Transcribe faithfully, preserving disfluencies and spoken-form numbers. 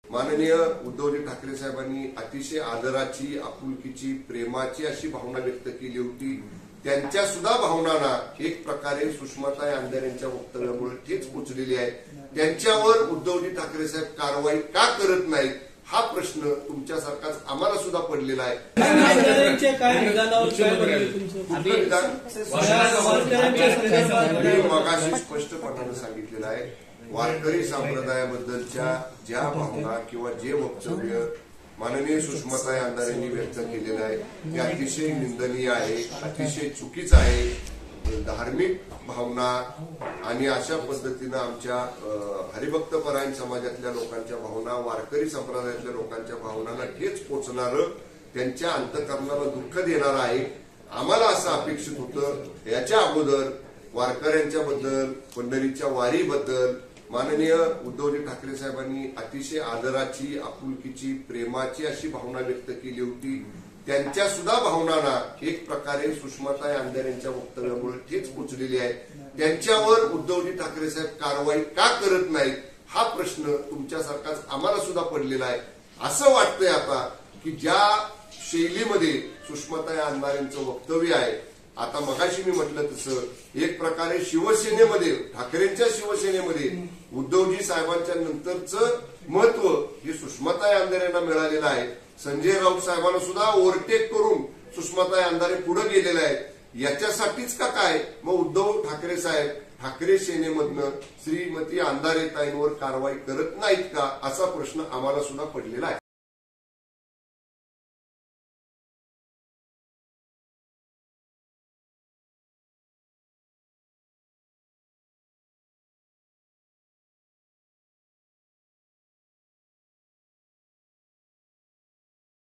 माननीय उद्धवजी ठाकरे साहेबांनी अतिशय आदराची, आपुलकीची, प्रेमाची अशी भावना व्यक्त केली होती. त्यांच्या सुद्धा भावनांना एक प्रकारे सुषमाताई अंधारे यांच्या वक्तव्यामुळे ठेच पोचलेली आहे. त्यांच्यावर उद्धवजी ठाकरे साहेब कारवाई का करत नाहीत हा प्रश्न तुमच्यासारखाच आम्हाला सुद्धा पडलेला आहे. मगाशी स्पष्टपणाने सांगितलेलं आहे, वारकरी संप्रदायाबद्दलच्या ज्या भावना किंवा जे वक्तव्य माननीय सुषमाताई अंधारे यांनी व्यक्त केलेलं आहे ते अतिशय निंदनीय आहे, अतिशय चुकीचं आहे. धार्मिक भावना आणि अशा पद्धतीनं आमच्या हरिभक्त परायण समाजातल्या लोकांच्या भावना, वारकरी संप्रदायातल्या लोकांच्या भावनांना ठेच पोचणारं, त्यांच्या अंतःकरणाला दुःख देणारं आहे. आम्हाला असं अपेक्षित होतं याच्या अगोदर वारकऱ्यांच्या बद्दल, पंढरीच्या वारीबद्दल माननीय उद्धवजी ठाकरे साहेबांनी अतिशय आदराची, आपुलकीची, प्रेमाची अशी भावना व्यक्त केली होती. त्यांच्या सुद्धा भावनांना एक प्रकारे सुषमाताई अंधारे यांच्या वक्तव्यामुळे ठेच पोचलेली आहे. त्यांच्यावर उद्धवजी ठाकरे साहेब कारवाई का करत नाहीत हा प्रश्न तुमच्यासारखाच आम्हाला सुद्धा पडलेला आहे. असं वाटतंय आता की ज्या शैलीमध्ये सुषमाताई अंधारे यांचं वक्तव्य आहे, आता मगाशी मी म्हटलं तसं एक प्रकारे शिवसेनेमध्ये, ठाकरेंच्या शिवसेनेमध्ये उद्धवजी साहेबांच्या नंतरचं महत्व हे सुषमाताई अंधारे यांना मिळालेलं आहे. संजय राऊत साहेबांना सुद्धा ओव्हरटेक करून सुषमाताई अंधारे पुढे गेलेले आहेत. याच्यासाठीच का काय मग उद्धव ठाकरे साहेब ठाकरे सेनेमधनं श्रीमती अंधारे ताईंवर कारवाई करत नाहीत का असा प्रश्न आम्हाला सुद्धा पडलेला आहे.